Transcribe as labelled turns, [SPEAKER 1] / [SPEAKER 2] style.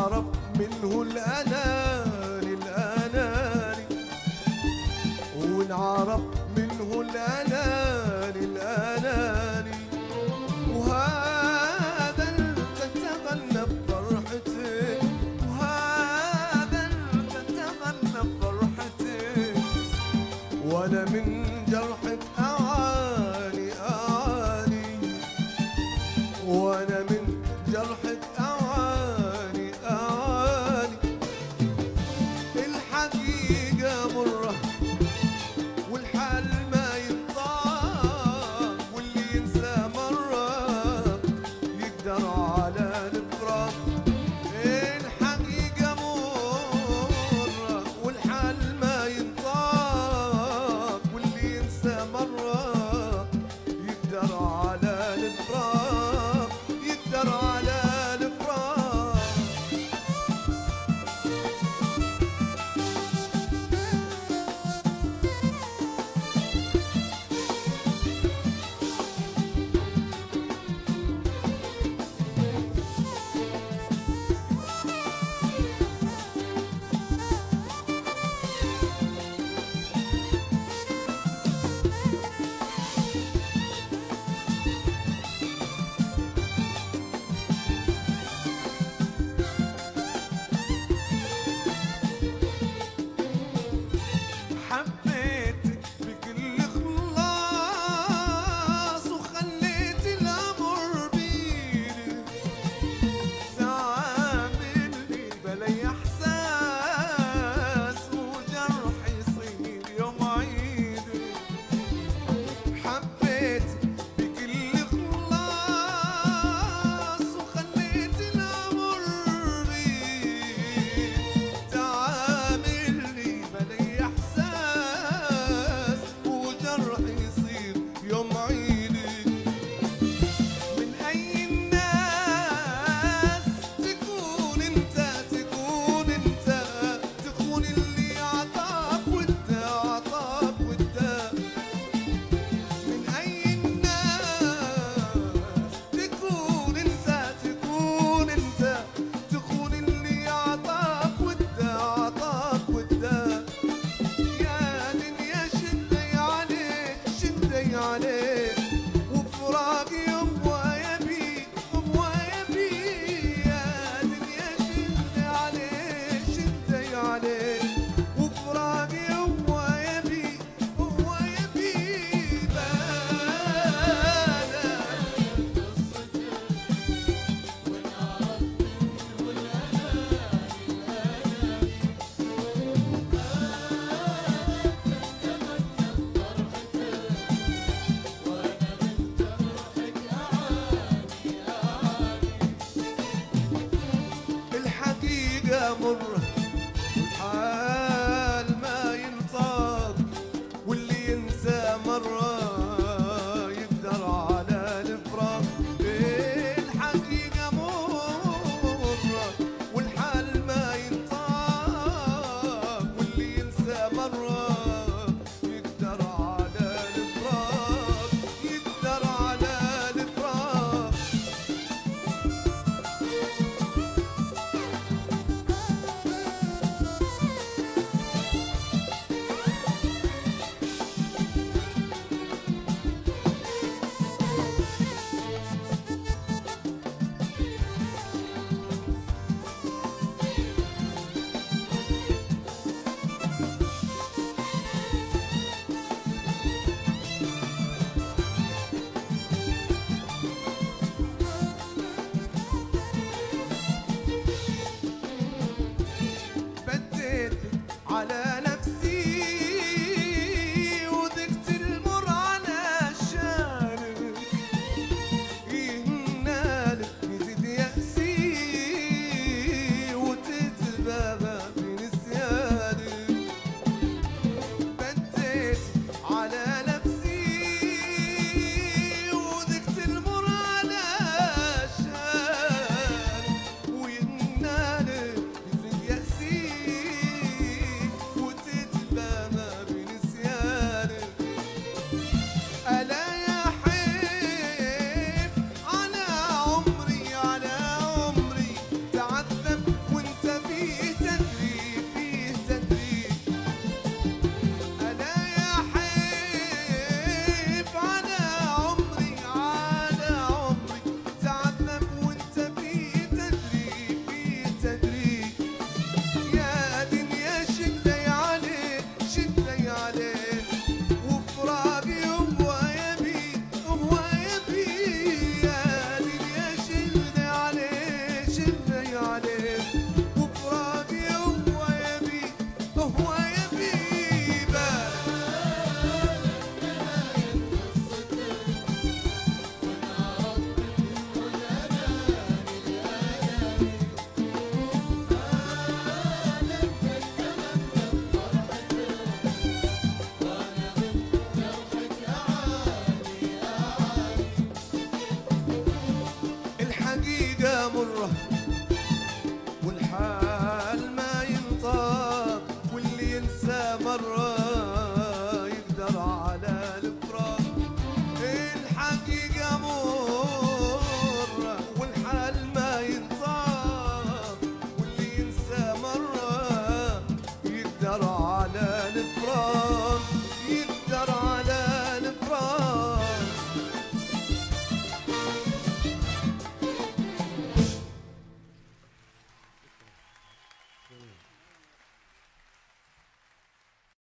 [SPEAKER 1] ونعرف منه الأناني الأناني، ونعرف منه الأناني الأناني. وهذا تتغنى بفرحتي، وهذا تتغنى بفرحتي، وأنا من جرحك أعاني أعاني، وأنا من جرحك أعاني أعاني. الحقيقة مرة والحال ما ينطاق، واللي ينسى مرة يقدر على الفراق. الحقيقة مرة والحال ما ينطاق، واللي ينسى مرة يقدر على الفراق، يقدر على الفراق. حبيتك بكل خلاص، وخليت الأمر بيدك، تعاملني بلاي إحساس، وجرح يصير يوم عيدك. حبيتك بكل خلاص، وخليت الأمر بيدك، تعاملني بلاي إحساس، وجرح يصير يوم عيدك. من أي الناس تكون أنت، تكون أنت، تخون اللي عطاك ودا عطاك ودا. من أي الناس تكون أنت، تكون أنت، تخون اللي عطاك ودا عطاك ودا. يا دنيا شدي عليك شدي عليك، وفراقي أبوايا بيك أبوايا بيك. يا دنيا شدي عليك شدي عليك، وفراقي أبوايا بيك أبوايا بيك. الحقيقة مرة والحال ما ينطاق، واللي ينسى مرة يقدر على الفراق. الحقيقة مرة والحال ما ينطاق، واللي ينسى مرة يقدر على الفراق، يقدر على الفراق. الحقيقة مرة